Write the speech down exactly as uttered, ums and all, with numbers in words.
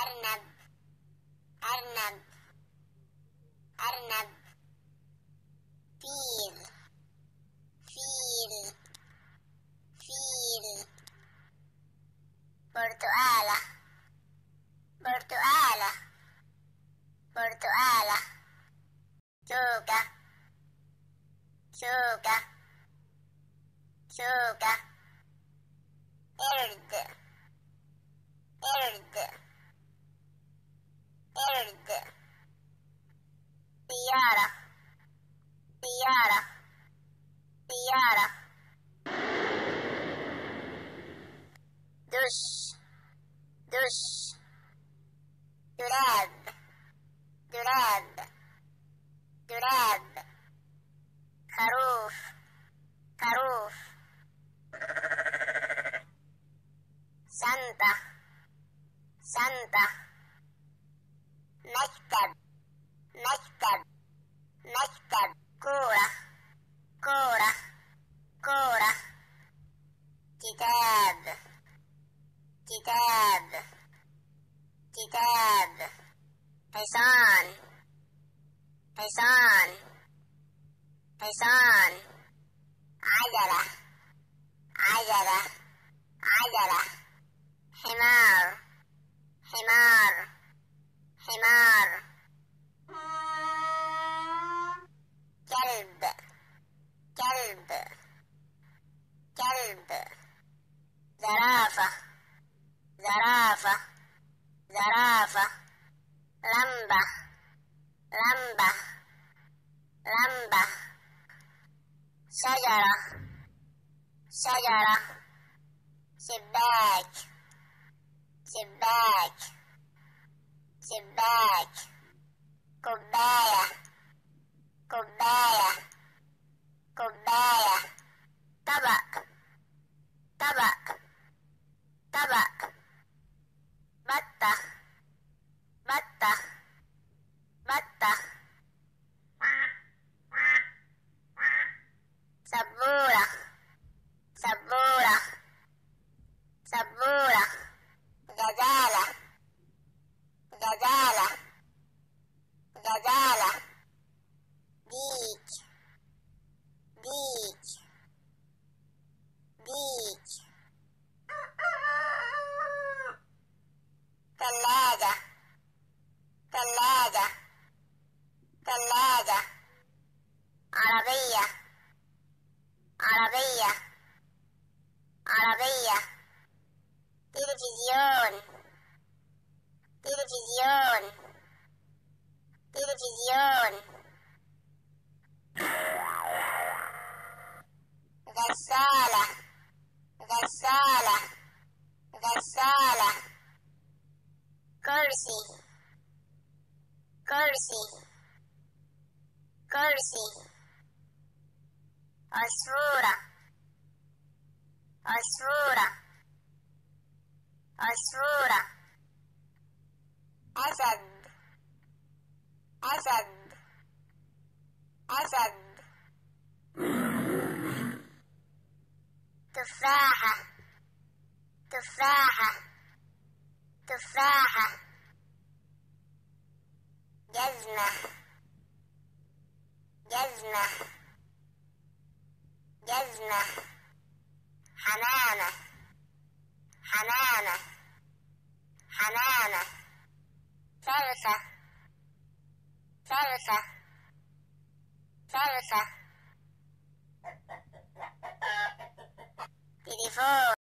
أرنب أرنب أرنب فيل فيل فيل برتقالة برتقالة برتقالة شوكة شوكة شوكة قرد قرد قرد طيارة طيارة طيارة دش دش دولاب دولاب دولاب خروف خروف شنطة شنطة مكتب مكتب مكتب كورة كورة كورة كتاب كتاب كتاب حصان حصان حصان عجلة عجلة عجلة حمار حمار حمار كلب كلب كلب زرافة زرافة زرافة لمبة لمبة لمبة شجرة شجرة شباك شباك شباك كوباية كوباية كوباية طبق طبق طبق بطة بطة بطة سبورة سبورة سبورة غزالة غزالة غزالة ديك ديك ديك ثلاجة ثلاجة ثلاجة عربية عربية عربية تلفزيون تلفزيون تلفزيون غسالة غسالة غسالة كرسي كرسي كرسي عصفورة عصفورة عصفورة أسد أسد أسد تفاحة تفاحة تفاحة جزمة جزمة جزمة حمامة حمامة حمامة فرخة فرخة فرخة تليفون